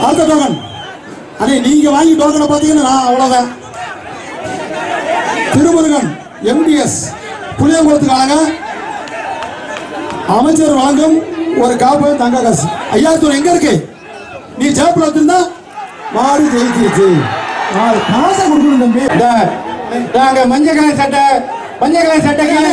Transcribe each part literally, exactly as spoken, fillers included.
அடுத்த டோக்கன் அண்ணே நீங்க வாங்கி டோக்கனை பாத்தீங்கன்னா நான் அவ்வளவுதான். திருமுருகன் எம்பிஎஸ் புளியங்குளத்துக்காக அமைச்சர் வழங்கும் ஒரு காப்பு தங்க காசு. ஐயாயிரத்தி எங்க இருக்கு? நீ ஜேப்ல வச்சிருந்தா மாடு ஜெயிச்சிருச்சு. காசை கொடுக்கணும் தம்பி. நாங்க மஞ்சள் கலர் சட்டை மஞ்சள் கலர் சட்டை கீழே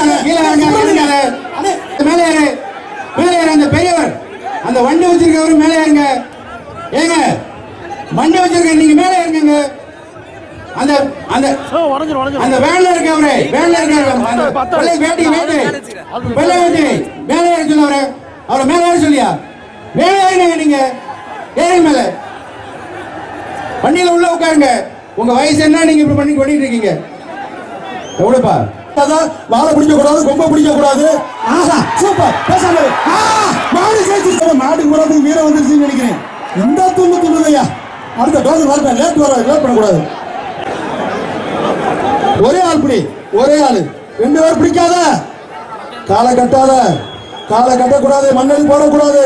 மேலே ஏறு மேலே ஏறு. அந்த பெரியவர் அந்த வண்டி வச்சிருக்கவர் மேலே ஏறுங்க. ஏங்க வண்டி வச்சிருக்க நீங்க மேலே ஏறுங்க. அந்த அந்த அந்த வேன்ல இருக்கவரே வேன்ல இருக்கவரே வேட்டி வேட்டி வெள்ளை வேட்டி மேலே ஏற சொன்னவரே அவரை மேலே ஏற சொல்லியா? மேலே ஏறுங்க. நீங்க ஏறுங்க மேலே. வண்டியில உள்ள உட்காருங்க. உங்க வயசு என்ன? நீங்க இப்படி பண்ணி கொண்டிட்டு இருக்கீங்க. எவ்வளவுப்பா? வாழை பிடிக்க கூடாது, கொம்ப பிடிக்க கூடாது. ஆஹா சூப்பர். பேசாம மாடு ஜெயிச்சிருச்சு. மாட்டுக்கு போறதுக்கு வீரம் வந்துருச்சுன்னு நினைக்கிறேன். இந்த துண்டு துண்டுதையா. அடுத்த டோக்கன் வரட்டும். லேட் வர லேட் பண்ணக்கூடாது. ஒரே ஆள் பிடி. ஒரே ஆளு. ரெண்டு பேர் பிடிக்காத. காலை கட்டாத. காலை கட்டக்கூடாது. மண்ணடி போடக்கூடாது.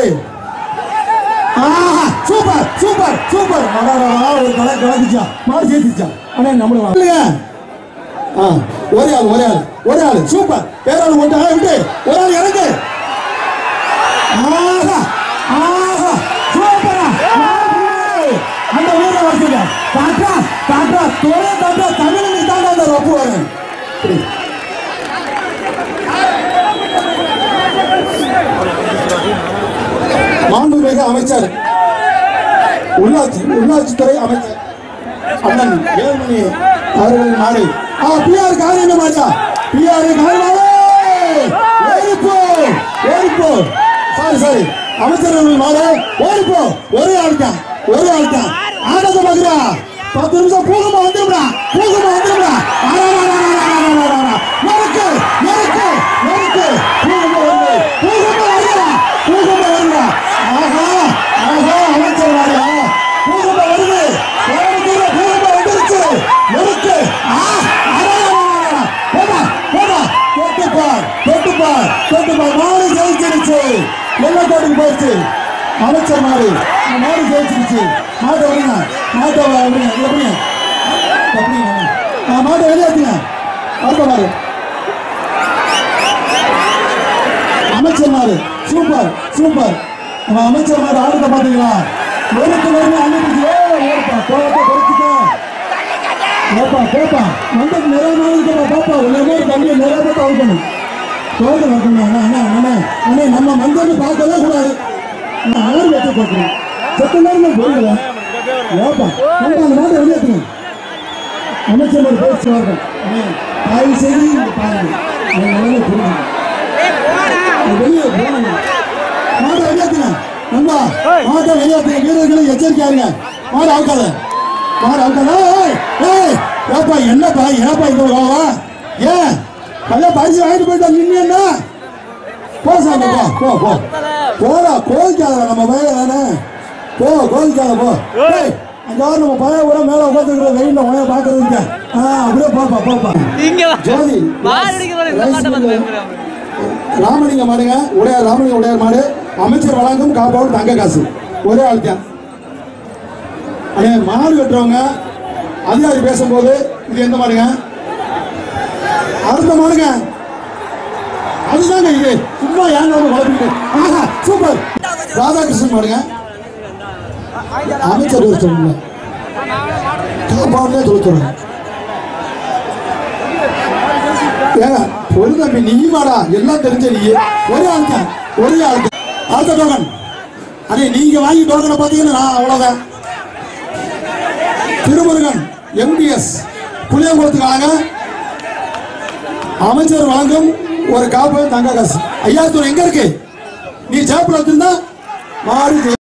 ஆஹா சூப்பர் சூப்பர் சூப்பர். ஒரு கலை கலந்துச்சா மாடு ஜெயிச்சிச்சா. ஆனா நம்மளுக்கு ஒரே ஆள் ஒரே ஆள் ஒரே ஆள் சூப்பர். பேராளு மட்டும் விட்டு ஒரு ஆள் இறங்கு. ஆஹா ஆஹா சூப்பரா. அந்த ஊரை வச்சுக்க காட்டா காட்டா தோழ காட்டா தமிழுக்கு தாங்க அந்த ஒப்பு வரும். மாண்புமிகு அமைச்சர் உள்ளாட்சி உள்ளாட்சித்துறை அமைச்சர் அண்ணன் வேலுமணி அவர்களின் மாடு. ஆ பிஆர் காரியன மாடா. பிஆர் காரியன ஓடிப்போ ஓடிப்போ. சாரி சாரி அமைச்சர்கள் மாடு ஓடிப்போ. ஒரே ஆள்தான் ஒரே ஆள்தான். ஆனந்த மதுரா பத்து நிமிஷம் பூகமா வந்துடும்டா பூகமா வந்துடும்டா. நெருக்கு நெருக்கு நெருக்கு பூகமா வருது பூகமா வருதா பூகமா வருதா. ஆஹா ஆஹா அமைச்சர் மாடா பூகமா வருது. பூகமா வந்துருச்சு. நெருக்கு ஆ போடா போடா தொட்டுப்பார் தொட்டுப்பார் தொட்டுப்பார். மாடு ஜெயிச்சிருச்சு. வெள்ளக்கோட்டுக்கு போயிடுச்சு. அமைச்சர் மாடு மாடு ஜெயிச்சிருச்சு. மாட்டை வரீங்க மாட்டை வரீங்க எப்படிங்க எப்படிங்க மாட்டை வெளியேற்றுங்க. அடுத்த மாடு அமைச்சர் மாடு சூப்பர் சூப்பர். நம்ம அமைச்சர் மாடு ஆடுறத பாத்தீங்களா? ஒருக்கு ஒன்று அனுப்பிச்சு ஓடுப்பா போப்பா பொறுத்துக்க போப்பா போப்பா மண்டக்கு நிறைய நாள் இருக்கிற பாப்பா உள்ள மாதிரி தண்ணி நிறைய பேர் அவுக்கணும் தோட்டம் வைக்கணும். அண்ணா அண்ணா அண்ணா அண்ணே நம்ம மந்தன்னு பார்க்கவே கூடாது. நான் ஆறு வச்சு பார்க்குறேன். செத்த நேரம் போயிடல ஏப்பா அந்த நாட்டை வெளியேற்றுங்க. அமைச்சர் ஒரு பேச்சு வரணும். தயவு செய்து பாருங்க புரியுங்க வெளியே போகணும். மாட்டை வெளியேற்றுங்க. நண்பா மாட்டை வெளியேற்றுங்க. வீரர்களும் எச்சரிக்கையாருங்க. மாடு அவுக்காத மாடு அவுக்காத. ஏய் ஏப்பா என்னப்பா ஏப்பா இந்த கோவா ஏன் கல்ல பரிசு வாங்கிட்டு போயிட்டா நின்று என்ன போ சாமி போ போ போ போடா கோவிக்காத. நம்ம பையன் தானே போ கோவிக்காத போ. அங்க நம்ம பழைய கூட மேல உட்காந்துக்கிற வெயில உய பாக்குறதுக்கு அப்படியே போப்பா போப்பா. ஜோதி ராமலிங்க மாடுங்க உடையார் ராமலிங்க உடையார் மாடு அமைச்சர் வழங்கும் காப்பாடு தங்க காசு. ஒரே ஆள் தான். அதே மாடு வெட்டுறவங்க அதிகாரி பேசும்போது இது எந்த மாடுங்க? அடுத்த மாடுங்க அதுதாங்க இது. சும்மா ஏன் குழப்பிட்டு. ஆஹா சூப்பர். ராதாகிருஷ்ணன் மாடுங்க அமைச்சர் ஒரு சொல்லுங்க காப்பாடுலே சொல்லுங்க. ஏங்க ஒரு தம்பி நீ மாடா எல்லாம் தெரிஞ்ச நீ ஒரே ஆளுக்க ஒரே ஆளுக்க. அடுத்த டோக்கன் அண்ணே நீங்க வாங்கி டோக்கனை பாத்தீங்கன்னா நான் அவ்வளவுதான். திருமுருகன் எம்பிஎஸ் புளியங்குளத்துக்காக அமைச்சர் வழங்கும் ஒரு காப்பு தங்க காசு. ஐயாயிரத்தி எங்க இருக்கு? நீ ஜேப்ல வச்சிருந்தா மாடு